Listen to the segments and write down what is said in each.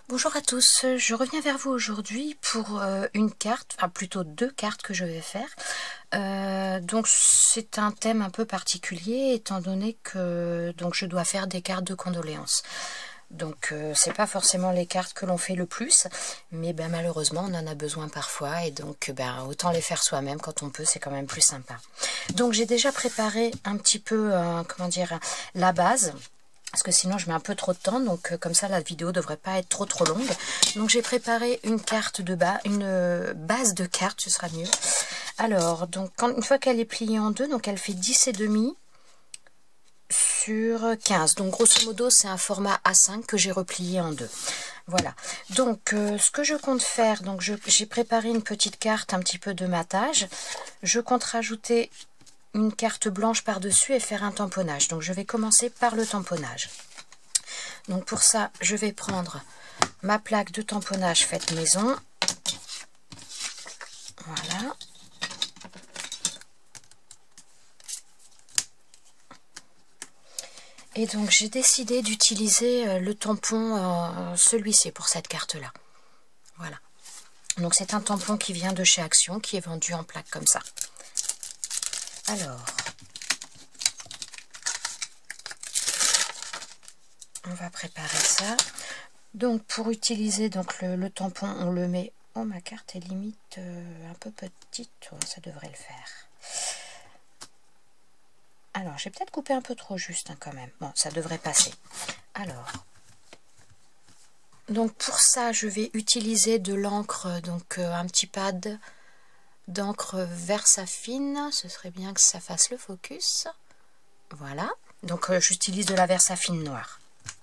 Bonjour à tous, je reviens vers vous aujourd'hui pour une carte, enfin plutôt deux cartes que je vais faire. Donc c'est un thème un peu particulier étant donné que je dois faire des cartes de condoléances. Donc c'est pas forcément les cartes que l'on fait le plus, mais malheureusement on en a besoin parfois et donc autant les faire soi-même quand on peut, c'est quand même plus sympa. Donc j'ai déjà préparé un petit peu la base. Parce que sinon je mets un peu trop de temps, donc comme ça la vidéo devrait pas être trop longue. Donc j'ai préparé une carte de bas, une base de carte, ce sera mieux. Alors, donc une fois qu'elle est pliée en deux, donc elle fait 10,5 sur 15. Donc grosso modo c'est un format A5 que j'ai replié en deux. Voilà. Donc ce que je compte faire, donc j'ai préparé une petite carte, un petit peu de matage. Je compte rajouter une carte blanche par-dessus et faire un tamponnage. Donc je vais commencer par le tamponnage. Donc pour ça, je vais prendre ma plaque de tamponnage faite maison. Voilà. Et donc j'ai décidé d'utiliser le tampon, celui-ci pour cette carte-là. Voilà. Donc c'est un tampon qui vient de chez Action, qui est vendu en plaque comme ça. Alors, on va préparer ça. Donc pour utiliser le tampon, on le met... Oh, ma carte est limite un peu petite, oh, ça devrait le faire. Alors, j'ai peut-être coupé un peu trop juste quand même. Bon, ça devrait passer. Alors, donc pour ça, je vais utiliser de l'encre, un petit pad d'encre Versafine. Ce serait bien que ça fasse le focus. Voilà. Donc j'utilise de la Versafine noire.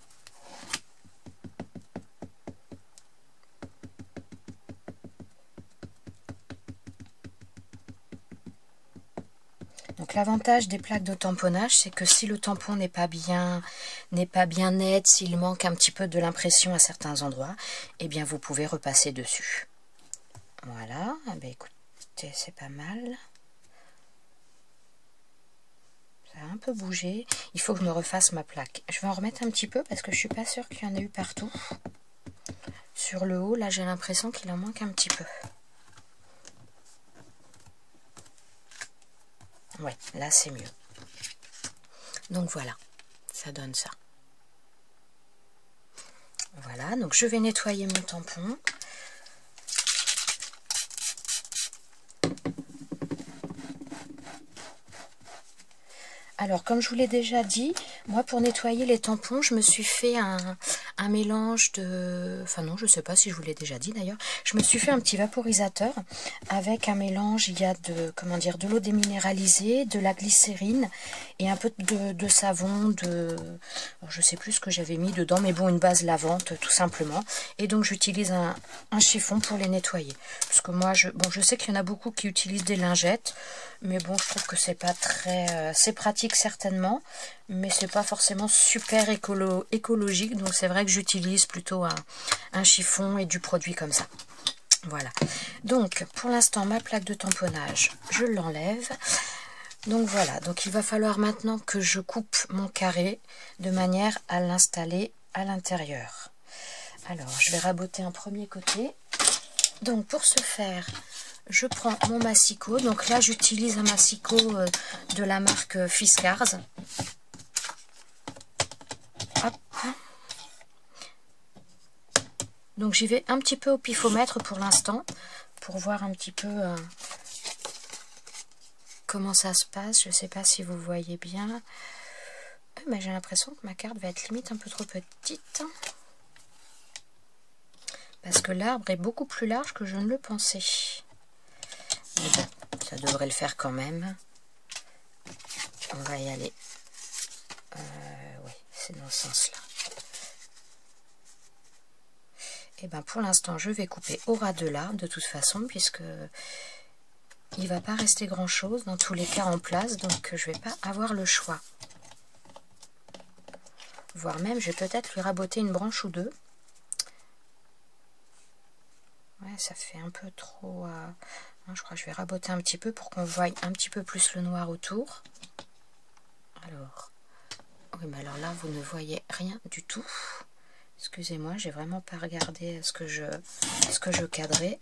Donc l'avantage des plaques de tamponnage, c'est que si le tampon n'est pas bien net, s'il manque un petit peu de l'impression à certains endroits, eh bien vous pouvez repasser dessus. Voilà, écoutez, c'est pas mal. Ça a un peu bougé. Il faut que je me refasse ma plaque. Je vais en remettre un petit peu parce que je suis pas sûre qu'il y en ait eu partout. Sur le haut, là j'ai l'impression qu'il en manque un petit peu. Ouais, là c'est mieux. Donc voilà, ça donne ça. Voilà, donc je vais nettoyer mon tampon. Alors, comme je vous l'ai déjà dit, moi pour nettoyer les tampons, je me suis fait un mélange de... Enfin non, je ne sais pas si je vous l'ai déjà dit d'ailleurs. Je me suis fait un petit vaporisateur avec un mélange, il y a de l'eau déminéralisée, de la glycérine et un peu de savon, je ne sais plus ce que j'avais mis dedans, mais bon, une base lavante tout simplement. Et donc j'utilise un chiffon pour les nettoyer. Parce que moi, je sais qu'il y en a beaucoup qui utilisent des lingettes, mais bon, je trouve que c'est pas très... c'est pratique certainement, mais c'est pas forcément super écologique, donc c'est vrai que j'utilise plutôt un chiffon et du produit comme ça. Voilà, donc pour l'instant ma plaque de tamponnage je l'enlève. Donc voilà, donc il va falloir maintenant que je coupe mon carré de manière à l'installer à l'intérieur. Alors je vais raboter un premier côté. Donc pour ce faire, je prends mon massicot. Donc là j'utilise un massicot de la marque Fiskars. Hop. Donc j'y vais un petit peu au pifomètre pour l'instant, pour voir un petit peu comment ça se passe. Je ne sais pas si vous voyez bien. J'ai l'impression que ma carte va être limite un peu trop petite. Parce que l'arbre est beaucoup plus large que je ne le pensais. Mais bon, ça devrait le faire quand même. On va y aller. Oui, c'est dans ce sens-là. Et pour l'instant, je vais couper au ras de l'arbre de toute façon, puisque il ne va pas rester grand-chose dans tous les cas en place, donc je ne vais pas avoir le choix. Voire même, je vais peut-être lui raboter une branche ou deux. Ouais, ça fait un peu trop... je crois que je vais raboter un petit peu pour qu'on voie un petit peu plus le noir autour. Alors, oui, mais alors là, vous ne voyez rien du tout. Est-ce Excusez-moi, j'ai vraiment pas regardé ce que je cadrais.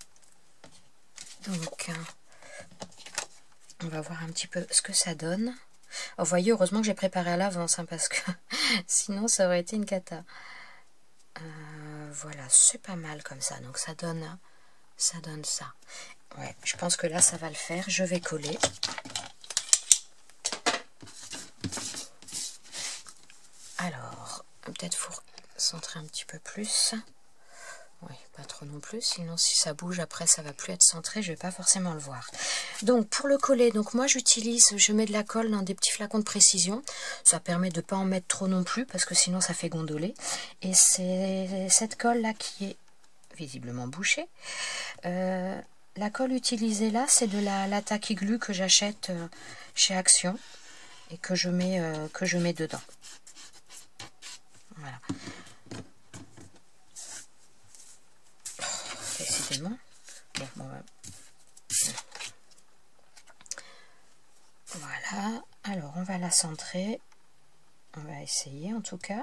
Donc, on va voir un petit peu ce que ça donne. Oh, vous voyez, heureusement que j'ai préparé à l'avance, hein, parce que sinon ça aurait été une cata. Voilà, c'est pas mal comme ça. Donc ça donne ça. Ouais, je pense que là ça va le faire. Je vais coller. Alors, peut-être faut centrer un petit peu plus. Oui, pas trop non plus, sinon si ça bouge après ça va plus être centré, je vais pas forcément le voir. Donc pour le coller, donc moi je mets de la colle dans des petits flacons de précision. Ça permet de pas en mettre trop non plus parce que sinon ça fait gondoler. Et c'est cette colle là qui est visiblement bouchée. La colle utilisée là, c'est de la Tacky Glue que j'achète chez Action et que je mets dedans. Voilà. Décidément. Bon, voilà. Alors, on va la centrer. On va essayer en tout cas.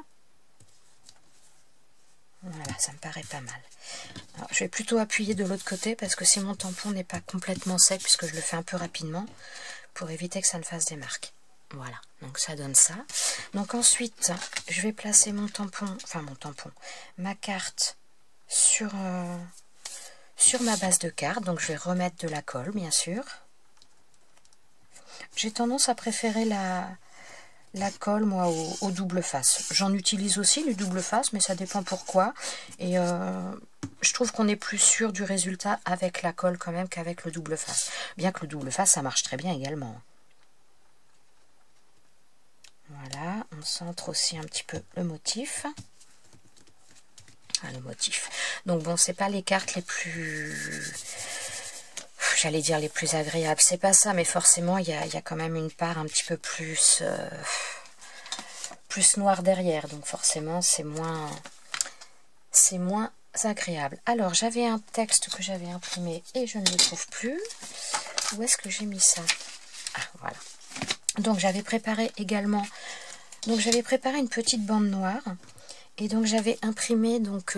Voilà, ça me paraît pas mal. Alors, je vais plutôt appuyer de l'autre côté parce que si mon tampon n'est pas complètement sec, puisque je le fais un peu rapidement, pour éviter que ça ne fasse des marques. Voilà, donc ça donne ça. Donc ensuite, je vais placer mon tampon, ma carte sur ma base de carte. Donc je vais remettre de la colle, bien sûr. J'ai tendance à préférer la colle, moi, au double face. J'en utilise aussi du double face, mais ça dépend pourquoi. Et je trouve qu'on est plus sûr du résultat avec la colle quand même qu'avec le double face. Bien que le double face, ça marche très bien également. Voilà, on centre aussi un petit peu le motif. Ah, le motif. Donc bon, c'est pas les cartes les plus... J'allais dire les plus agréables. C'est pas ça, mais forcément, il y a quand même une part un petit peu plus... plus noire derrière. Donc forcément, c'est moins agréable. Alors, j'avais un texte que j'avais imprimé et je ne le trouve plus. Où est-ce que j'ai mis ça? Ah, voilà. Donc j'avais préparé également, une petite bande noire et donc j'avais imprimé donc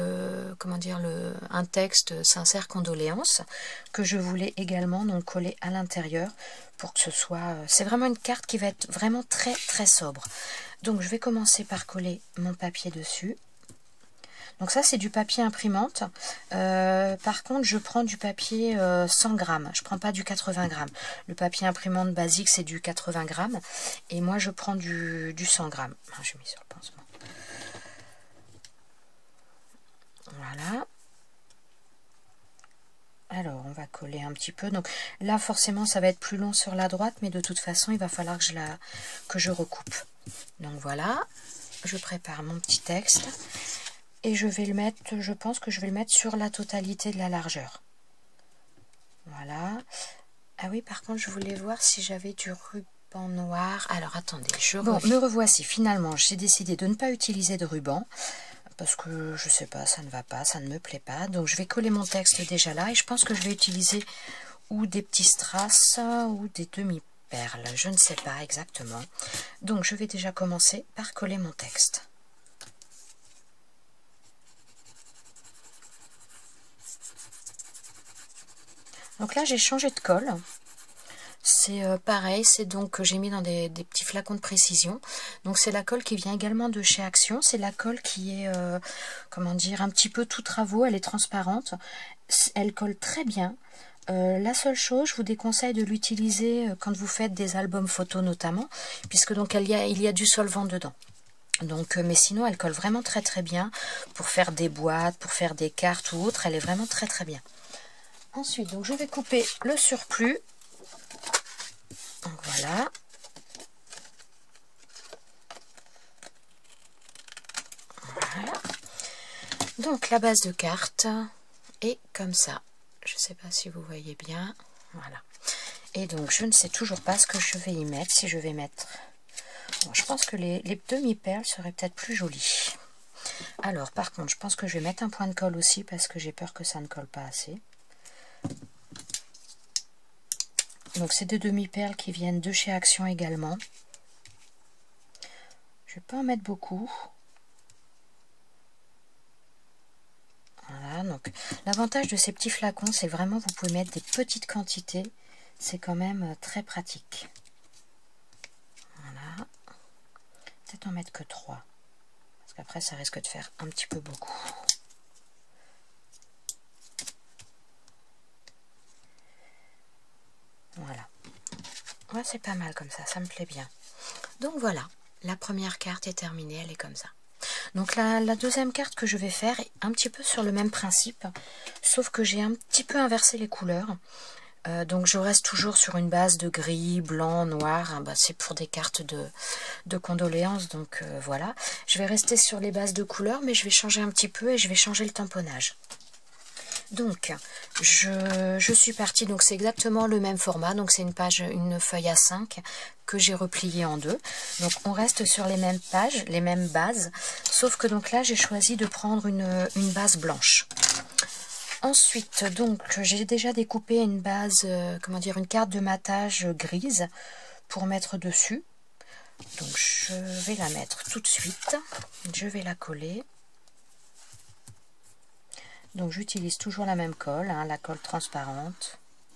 un texte sincère condoléances que je voulais également donc coller à l'intérieur pour que ce soit, c'est vraiment une carte qui va être vraiment très très sobre. Donc je vais commencer par coller mon papier dessus. Donc ça c'est du papier imprimante. Par contre je prends du papier 100 grammes. Je prends pas du 80 grammes. Le papier imprimante basique c'est du 80 grammes. Et moi je prends du 100 grammes. J'ai mis sur le pansement. Voilà. Alors on va coller un petit peu. Donc là forcément ça va être plus long sur la droite. Mais de toute façon il va falloir que je recoupe. Donc voilà. Je prépare mon petit texte. Et je vais le mettre, je pense que je vais le mettre sur la totalité de la largeur. Voilà. Ah oui, par contre, je voulais voir si j'avais du ruban noir. Alors, attendez, me revoici. Finalement, j'ai décidé de ne pas utiliser de ruban. Parce que, je sais pas, ça ne va pas, ça ne me plaît pas. Donc, je vais coller mon texte déjà là. Et je pense que je vais utiliser ou des petits strass ou des demi-perles. Je ne sais pas exactement. Donc, je vais déjà commencer par coller mon texte. Donc là j'ai changé de colle, c'est pareil, c'est donc que j'ai mis dans des petits flacons de précision. Donc c'est la colle qui vient également de chez Action, c'est la colle qui est, comment dire, un petit peu tout travaux, elle est transparente, elle colle très bien. La seule chose, je vous déconseille de l'utiliser quand vous faites des albums photos notamment, puisque donc il y a du solvant dedans. Donc, mais sinon elle colle vraiment très très bien pour faire des boîtes, pour faire des cartes ou autre, elle est vraiment très très bien. Ensuite, donc je vais couper le surplus. Donc voilà. Voilà. Donc la base de carte est comme ça. Je ne sais pas si vous voyez bien. Voilà. Et donc je ne sais toujours pas ce que je vais y mettre. Si je vais mettre... Bon, je pense que les demi-perles seraient peut-être plus jolies. Alors par contre, je pense que je vais mettre un point de colle aussi parce que j'ai peur que ça ne colle pas assez. Donc c'est des demi-perles qui viennent de chez Action également. Je vais pas en mettre beaucoup. Donc l'avantage de ces petits flacons, c'est vraiment vous pouvez mettre des petites quantités. C'est quand même très pratique. Voilà. Peut-être en mettre que 3. Parce qu'après ça risque de faire un petit peu beaucoup. Voilà. Ouais, c'est pas mal comme ça me plaît bien. Donc voilà, la première carte est terminée, elle est comme ça. Donc la deuxième carte que je vais faire est un petit peu sur le même principe, sauf que j'ai un petit peu inversé les couleurs. Donc je reste toujours sur une base de gris, blanc, noir. Bah, c'est pour des cartes de condoléances, donc voilà. Je vais rester sur les bases de couleurs, mais je vais changer un petit peu et je vais changer le tamponnage. Donc je suis partie, donc c'est exactement le même format, donc c'est une feuille A5 que j'ai repliée en deux. Donc on reste sur les mêmes pages, les mêmes bases, sauf que donc là j'ai choisi de prendre une base blanche. Ensuite, donc j'ai déjà découpé une base, une carte de matage grise pour mettre dessus. Donc je vais la mettre tout de suite, je vais la coller. Donc j'utilise toujours la même colle, hein, la colle transparente.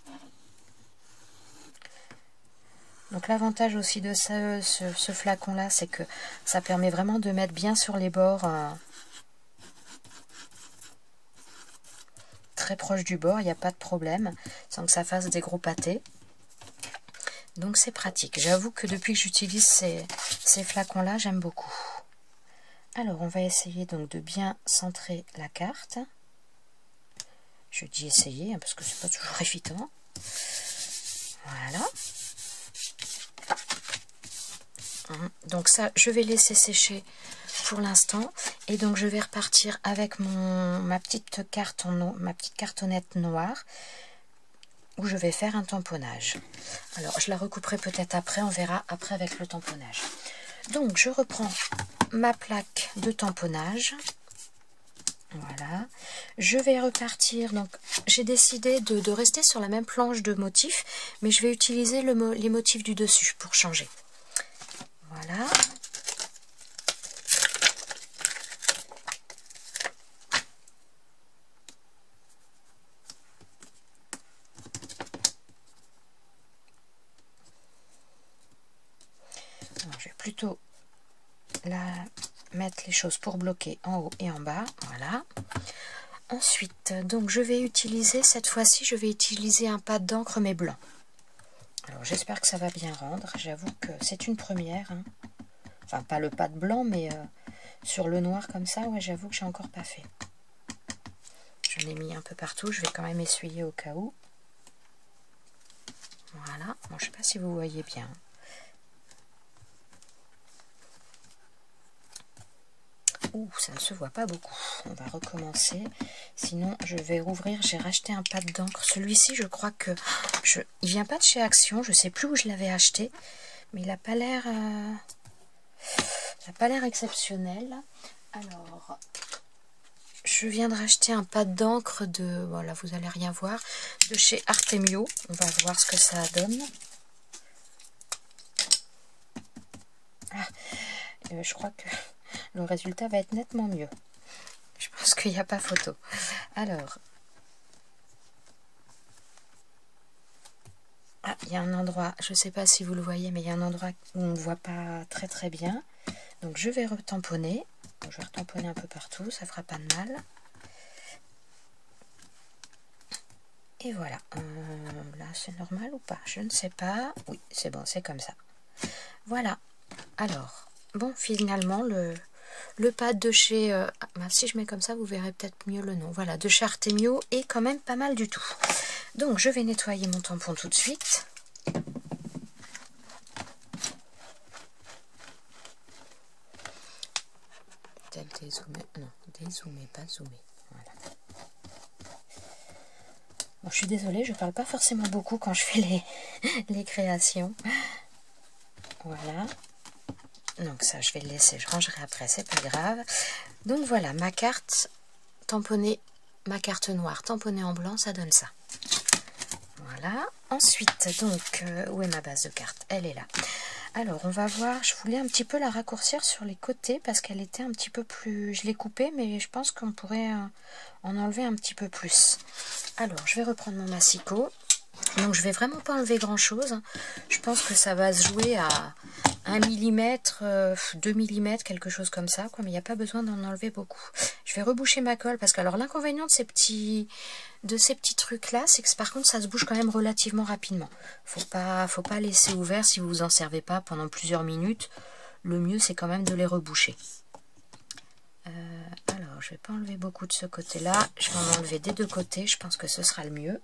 Donc l'avantage aussi de ce flacon-là, c'est que ça permet vraiment de mettre bien sur les bords, très proche du bord, il n'y a pas de problème, sans que ça fasse des gros pâtés. Donc c'est pratique. J'avoue que depuis que j'utilise ces flacons-là, j'aime beaucoup. Alors on va essayer donc de bien centrer la carte. Je dis essayer, hein, parce que c'est pas toujours évident. Voilà. Donc ça, je vais laisser sécher pour l'instant. Et donc je vais repartir avec ma petite cartonnette noire, où je vais faire un tamponnage. Alors je la recouperai peut-être après, on verra après avec le tamponnage. Donc je reprends ma plaque de tamponnage. Voilà, je vais repartir, donc j'ai décidé de rester sur la même planche de motifs, mais je vais utiliser les motifs du dessus pour changer. Voilà. Alors, je vais plutôt mettre les choses pour bloquer en haut et en bas. Voilà. Ensuite, donc je vais utiliser, cette fois-ci, je vais utiliser un pad d'encre mais blanc. Alors j'espère que ça va bien rendre. J'avoue que c'est une première. Hein. Enfin, pas le pad blanc, mais sur le noir comme ça, ouais, j'avoue que j'ai encore pas fait. J'en ai mis un peu partout. Je vais quand même essuyer au cas où. Voilà. Bon, je sais pas si vous voyez bien. Ouh, ça ne se voit pas beaucoup. On va recommencer. Sinon, je vais rouvrir. J'ai racheté un pad d'encre. Celui-ci, je crois que... il vient pas de chez Action. Je sais plus où je l'avais acheté. Mais il n'a pas l'air... ça n'a pas l'air exceptionnel. Alors, je viens de racheter un pad d'encre de... Voilà, vous n'allez rien voir. De chez Artemio. On va voir ce que ça donne. Ah, je crois que... le résultat va être nettement mieux. Je pense qu'il n'y a pas photo. Alors. Ah, il y a un endroit, je ne sais pas si vous le voyez, mais il y a un endroit où on ne voit pas très très bien. Donc je vais retamponner. Donc, je vais retamponner un peu partout, ça fera pas de mal. Et voilà. Là, c'est normal ou pas? Je ne sais pas. Oui, c'est bon, c'est comme ça. Voilà. Alors, bon, finalement, le pad de chez... si je mets comme ça, vous verrez peut-être mieux le nom. Voilà, de chez Artemio est quand même pas mal du tout. Donc, je vais nettoyer mon tampon tout de suite. Peut-être dézoomer. Non, dézoomer, pas zoomer. Voilà. Bon, je suis désolée, je parle pas forcément beaucoup quand je fais les créations. Voilà. Donc ça, je vais le laisser, je rangerai après, c'est pas grave. Donc voilà, ma carte tamponnée, ma carte noire tamponnée en blanc, ça donne ça. Voilà. Ensuite, donc, où est ma base de cartes? Elle est là. Alors, on va voir, je voulais un petit peu la raccourcir sur les côtés parce qu'elle était un petit peu plus... Je l'ai coupée, mais je pense qu'on pourrait en enlever un petit peu plus. Alors, je vais reprendre mon massicot. Donc, je vais vraiment pas enlever grand-chose. Je pense que ça va se jouer à 1 mm, 2 mm, quelque chose comme ça, quoi. Mais il n'y a pas besoin d'en enlever beaucoup. Je vais reboucher ma colle parce que, alors, l'inconvénient de ces petits trucs-là, c'est que par contre, ça se bouge quand même relativement rapidement. Faut pas laisser ouvert si vous vous en servez pas pendant plusieurs minutes. Le mieux, c'est quand même de les reboucher. Alors, je vais pas enlever beaucoup de ce côté-là. Je vais en enlever des deux côtés. Je pense que ce sera le mieux.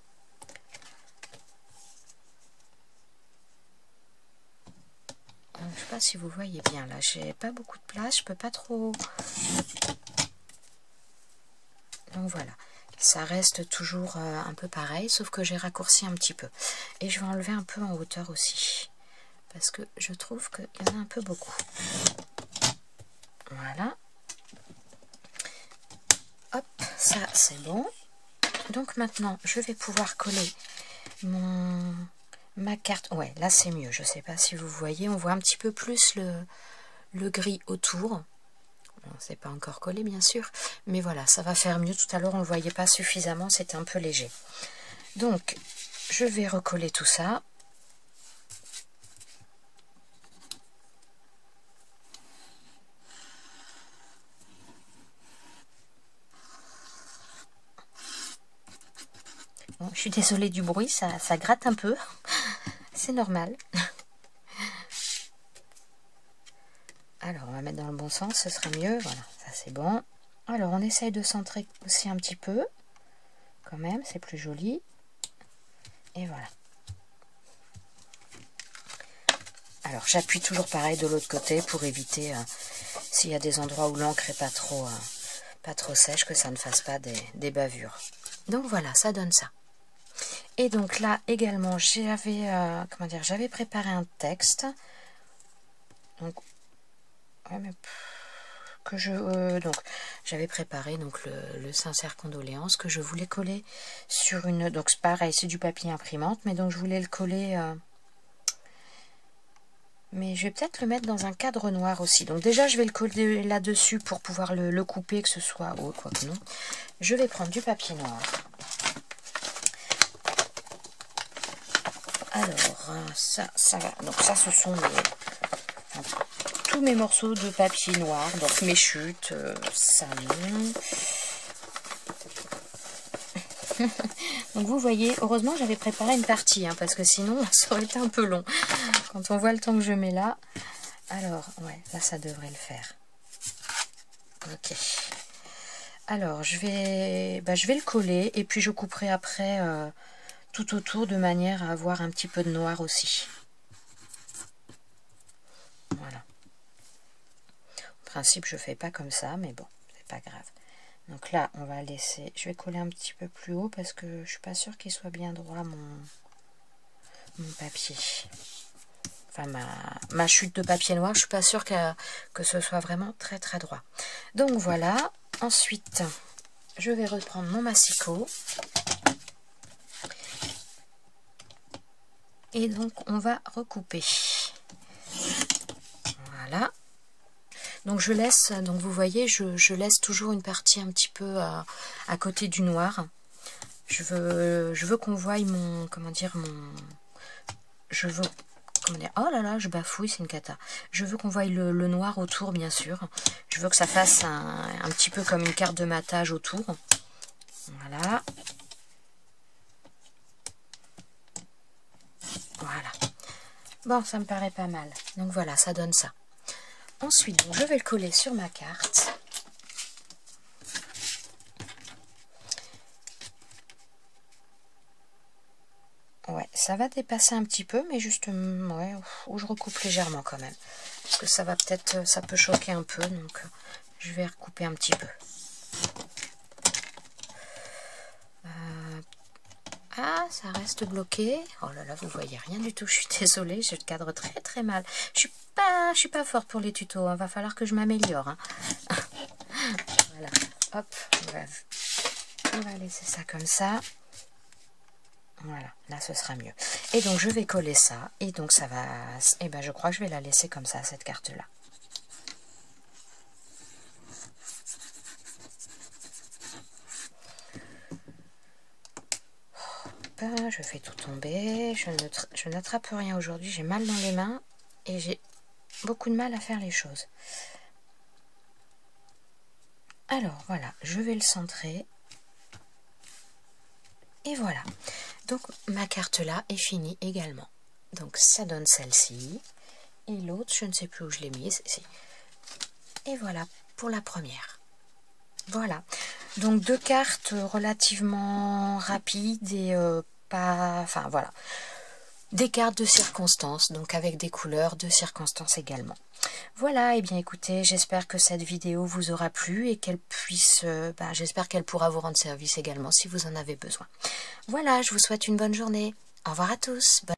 Je sais pas si vous voyez bien là, j'ai pas beaucoup de place, je peux pas trop. Donc voilà, ça reste toujours un peu pareil, sauf que j'ai raccourci un petit peu. Et je vais enlever un peu en hauteur aussi, parce que je trouve qu'il y en a un peu beaucoup. Voilà. Hop, ça c'est bon. Donc maintenant, je vais pouvoir coller ma carte. Ouais, là c'est mieux, je sais pas si vous voyez, on voit un petit peu plus le gris autour. Bon, c'est pas encore collé bien sûr, mais voilà, ça va faire mieux. Tout à l'heure on le voyait pas suffisamment, c'était un peu léger. Donc je vais recoller tout ça. Bon, je suis désolée du bruit, ça gratte un peu, c'est normal. Alors on va mettre dans le bon sens, ce serait mieux, voilà, ça c'est bon. Alors on essaye de centrer aussi un petit peu, quand même, c'est plus joli. Et voilà. Alors j'appuie toujours pareil de l'autre côté pour éviter, s'il y a des endroits où l'encre n'est pas trop sèche, que ça ne fasse pas des bavures. Donc voilà, ça donne ça. Et donc là également, j'avais préparé un texte. Donc, ouais, mais donc j'avais préparé donc le sincère condoléances que je voulais coller sur une. Donc c'est pareil, c'est du papier imprimante, mais donc je voulais le coller. Mais je vais peut-être le mettre dans un cadre noir aussi. Donc déjà, je vais le coller là-dessus pour pouvoir le couper, que ce soit... Oh, quoi que non. Je vais prendre du papier noir. Alors, ça va. Donc ça, ce sont tous mes morceaux de papier noir. Donc mes chutes, ça non. Donc vous voyez, heureusement j'avais préparé une partie, hein, parce que sinon ça aurait été un peu long. Quand on voit le temps que je mets là. Alors, ouais, là ça devrait le faire. Ok. Alors, je vais le coller et puis je couperai après tout autour de manière à avoir un petit peu de noir aussi. Voilà. En principe, je fais pas comme ça, mais bon, c'est pas grave. Donc là, on va laisser... Je vais coller un petit peu plus haut parce que je suis pas sûre qu'il soit bien droit mon papier. Enfin, ma chute de papier noir, je suis pas sûre que ce soit vraiment très très droit. Donc voilà. Ensuite, je vais reprendre mon massicot. Et donc, on va recouper. Voilà. Donc je laisse, donc vous voyez, je laisse toujours une partie un petit peu à côté du noir. Je veux qu'on voie mon, oh là là, je bafouille, c'est une cata. Je veux qu'on voie le noir autour, bien sûr. Je veux que ça fasse un petit peu comme une carte de matage autour. Voilà. Voilà. Bon, ça me paraît pas mal. Donc voilà, ça donne ça. Ensuite, donc, je vais le coller sur ma carte. Ouais, ça va dépasser un petit peu, mais juste, ouais, où je recoupe légèrement quand même. Parce que ça va peut-être, ça peut choquer un peu, donc je vais recouper un petit peu. Ah, ça reste bloqué. Oh là là, vous voyez rien du tout. Je suis désolée, je le cadre très très mal. Je suis pas forte pour les tutos. Va falloir que je m'améliore. Hein. Voilà. Hop, on va laisser ça comme ça. Voilà, là ce sera mieux. Et donc je vais coller ça, et donc ça va... Et ben je crois que je vais la laisser comme ça, cette carte-là. Je fais tout tomber, je n'attrape rien aujourd'hui, j'ai mal dans les mains, et j'ai beaucoup de mal à faire les choses. Alors voilà, je vais le centrer. Et voilà, donc ma carte là est finie également. Donc ça donne celle-ci. Et l'autre, je ne sais plus où je l'ai mise. Ici. Et voilà pour la première. Voilà, donc 2 cartes relativement rapides et pas... Enfin voilà, des cartes de circonstances, donc avec des couleurs de circonstances également. Voilà, et bien écoutez, j'espère que cette vidéo vous aura plu et qu'elle puisse... j'espère qu'elle pourra vous rendre service également si vous en avez besoin. Voilà, je vous souhaite une bonne journée. Au revoir à tous.